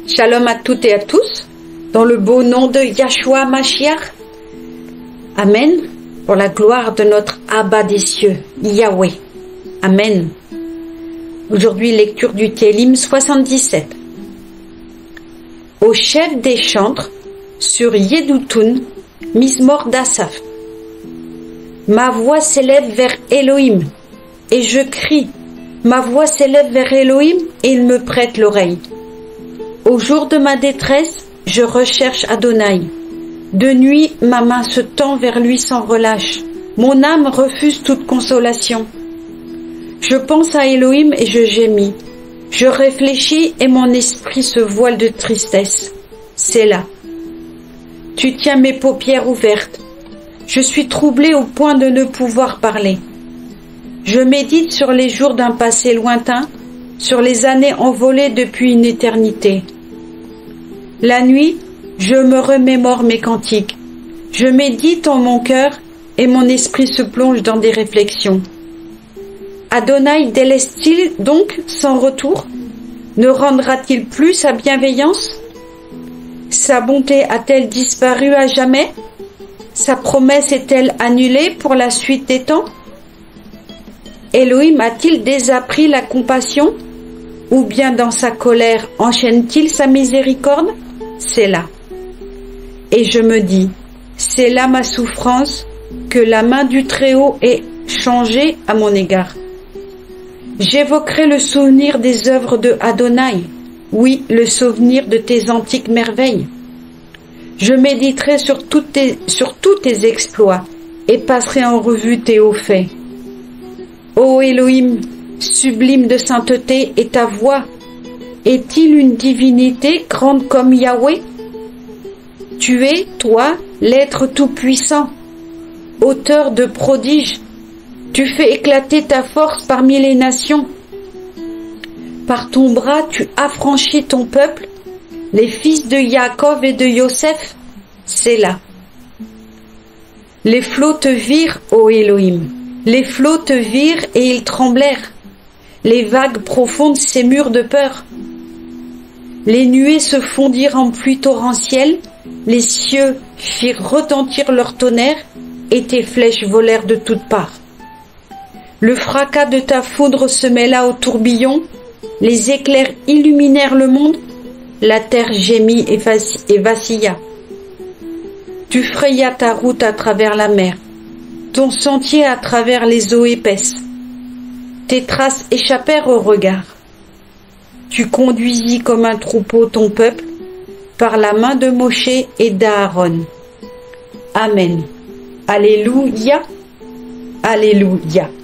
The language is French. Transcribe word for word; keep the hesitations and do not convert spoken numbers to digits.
Shalom à toutes et à tous, dans le beau nom de Yahshua Mashiach. Amen, pour la gloire de notre Abba des cieux, Yahweh. Amen. Aujourd'hui, lecture du Télim soixante-dix-sept. Au chef des chantres, sur Yedutun, Mizmor d'Asaph. Ma voix s'élève vers Elohim, et je crie. Ma voix s'élève vers Elohim, et il me prête l'oreille. Au jour de ma détresse, je recherche Adonai. De nuit, ma main se tend vers lui sans relâche. Mon âme refuse toute consolation. Je pense à Elohim et je gémis. Je réfléchis et mon esprit se voile de tristesse. C'est là. Tu tiens mes paupières ouvertes. Je suis troublé au point de ne pouvoir parler. Je médite sur les jours d'un passé lointain, sur les années envolées depuis une éternité. La nuit, je me remémore mes cantiques. Je médite en mon cœur et mon esprit se plonge dans des réflexions. Adonai délaisse-t-il donc sans retour? Ne rendra-t-il plus sa bienveillance? Sa bonté a-t-elle disparu à jamais? Sa promesse est-elle annulée pour la suite des temps? Elohim a-t-il désappris la compassion? Ou bien dans sa colère enchaîne-t-il sa miséricorde? C'est là. Et je me dis, c'est là ma souffrance, que la main du Très-Haut est changée à mon égard. J'évoquerai le souvenir des œuvres de Adonai, oui, le souvenir de tes antiques merveilles. Je méditerai sur, toutes tes, sur tous tes exploits et passerai en revue tes hauts faits. Ô Elohim, sublime de sainteté est ta voix. Est-il une divinité grande comme Yahweh? Tu es, toi, l'être tout-puissant, auteur de prodiges. Tu fais éclater ta force parmi les nations. Par ton bras, tu affranchis ton peuple, les fils de Yaakov et de Yosef. C'est là. Les flots te virent, ô Elohim. Les flots te virent et ils tremblèrent. Les vagues profondes s'émurent de peur. Les nuées se fondirent en pluie torrentielle, les cieux firent retentir leur tonnerre, et tes flèches volèrent de toutes parts. Le fracas de ta foudre se mêla au tourbillon, les éclairs illuminèrent le monde, la terre gémit et vacilla. Tu frayas ta route à travers la mer, ton sentier à travers les eaux épaisses. Tes traces échappèrent au regard. Tu conduisis comme un troupeau ton peuple par la main de Moshe et d'Aaron. Amen. Alléluia. Alléluia.